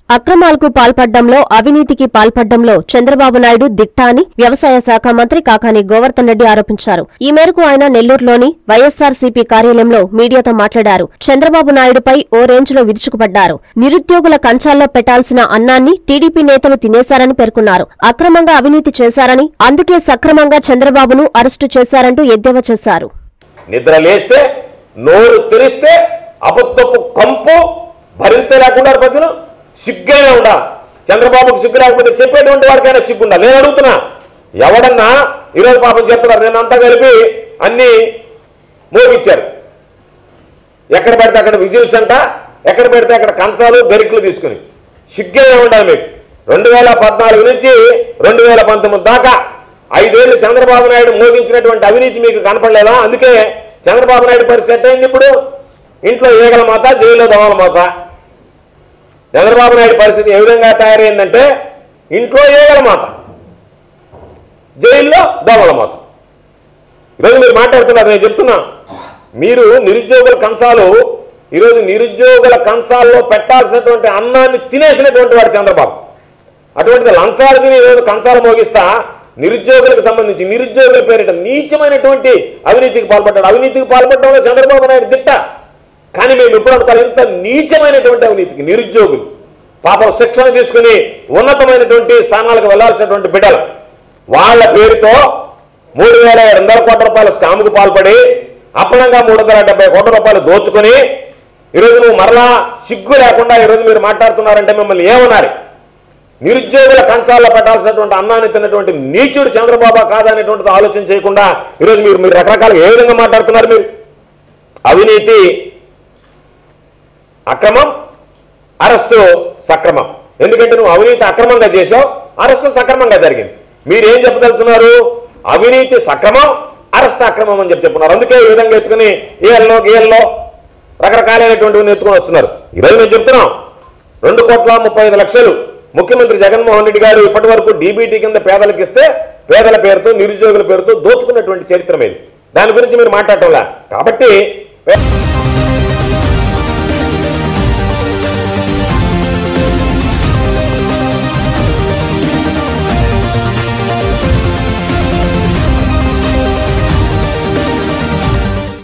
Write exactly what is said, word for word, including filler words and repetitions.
అక్రమాలకు పాల్పడ్డంలో అవినీతికి పాల్పడ్డంలో చంద్రబాబు నాయుడు దిట్ట అని వ్యవసాయ శాఖ మంత్రి కాకాని గోవర్ధన్ రెడ్డి ఆరోపించారు. ఈ మేరకు ఆయన నెల్లూరులోని వైఎస్సార్సీపీ కార్యాలయంలో మీడియాతో మాట్లాడారు. చంద్రబాబు నాయుడుపై ఓ రేంజ్లో విరుచుకుపడ్డారు. నిరుద్యోగుల కంచాల్లో పెట్టాల్సిన అన్నాన్ని టీడీపీ నేతలు తినేశారని పేర్కొన్నారు. అక్రమంగా అవినీతి చేశారని, అందుకే సక్రమంగా చంద్రబాబును అరెస్టు చేశారంటూ ఎద్దేవా చేశారు. నిద్రలేస్తే నోరు తెరిస్తే అబద్ధపు కంపు భరించలేకుండా ప్రజలు సిగ్గైనా ఉండా. చంద్రబాబుకు సిగ్గు లేకపోతే చెప్పేటువంటి వాడికైనా సిగ్గుండా. నేను అడుగుతున్నా, ఎవడన్నా ఈరోజు పాపం చెప్తున్నారు, నేను అంతా కలిపి అన్ని మోగించారు. ఎక్కడ పెడితే అక్కడ విజిల్స్ అంట, ఎక్కడ పెడితే అక్కడ కంచాలు గరికలు తీసుకుని సిగ్గైనా ఉండాలి మీకు. రెండు వేల పద్నాలుగు నుంచి రెండు వేల పంతొమ్మిది దాకా ఐదేళ్లు చంద్రబాబు నాయుడు మోగించినటువంటి అవినీతి మీకు కనపడలేదా? అందుకే చంద్రబాబు నాయుడు పరిస్థితి అయింది. ఇప్పుడు ఇంట్లో ఈగల మాత, జైల్లో దోమల మాత. చంద్రబాబు నాయుడు పరిస్థితి ఏ విధంగా తయారైందంటే ఇంట్లో ఏగల మాత, జైల్లో దోమల మాత. ఈరోజు మీరు మాట్లాడుతున్నారు, నేను చెప్తున్నా, మీరు నిరుద్యోగుల కంచాలు ఈరోజు నిరుద్యోగుల కంచాల్లో పెట్టాల్సినటువంటి అన్నాన్ని తినేసినటువంటి వాడు చంద్రబాబు. అటువంటిది లంచాలు తిని ఈరోజు కంచాలు మోగిస్తా నిరుద్యోగులకు సంబంధించి నిరుద్యోగుల పేరిట నీచమైనటువంటి అవినీతికి పాల్పడ్డాడు. అవినీతికి పాల్పడడంలో చంద్రబాబు నాయుడు దిట్ట. కానీ మేము ఎప్పుడు అనుకోవాలి, ఇంత నీచమైనటువంటి అవినీతికి నిరుద్యోగులు పాపం శిక్షణ తీసుకుని ఉన్నతమైనటువంటి స్థానాలకు వెళ్లాల్సినటువంటి బిడ్డలు వాళ్ళ పేరుతో మూడు వేల ఏడు వందల కోట్ల రూపాయల స్కామ్కు పాల్పడి అప్పనంగా మూడు వందల డెబ్బై కోట్ల రూపాయలు దోచుకుని ఈరోజు నువ్వు మరలా సిగ్గు లేకుండా ఈరోజు మీరు మాట్లాడుతున్నారంటే మిమ్మల్ని ఏమన్నారు? నిరుద్యోగుల కంచాల్లో పెట్టాల్సినటువంటి అన్నాన్ని తిన్నటువంటి నీచుడు చంద్రబాబు కాదనేటువంటిది ఆలోచన చేయకుండా ఈరోజు మీరు మీరు రకరకాలుగా ఏ విధంగా మాట్లాడుతున్నారు? మీరు అవినీతి అక్రమం, అరెస్టు సక్రమం. ఎందుకంటే నువ్వు అవినీతి అక్రమంగా చేసావు, అరెస్టు సక్రమంగా జరిగింది. మీరేం చెప్పదలుచున్నారు? అవినీతి సక్రమం, అరెస్ట్ అక్రమం అని చెప్పి చెప్పున్నారు. అందుకే ఈ విధంగా ఎత్తుకుని ఏళ్ళలో గేళ్ళలో రకరకాలైనటువంటి ఎత్తుకొని వస్తున్నారు. ఈరోజు మేము చెప్తున్నాం, రెండు కోట్ల ముప్పై ఐదు లక్షలు ముఖ్యమంత్రి జగన్మోహన్ రెడ్డి గారు ఇప్పటి వరకు డీబీటీ కింద పేదలకు ఇస్తే పేదల పేరుతో నిరుద్యోగుల పేరుతో దోచుకున్నటువంటి చరిత్ర మీద. దాని గురించి మీరు మాట్లాడటంలా. కాబట్టి